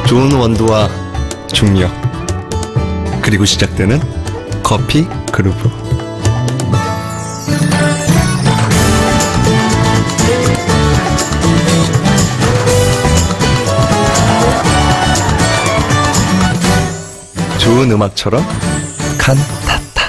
좋은 원두와 중력, 그리고 시작되는 커피 그루브. 좋은 음악처럼 칸타타.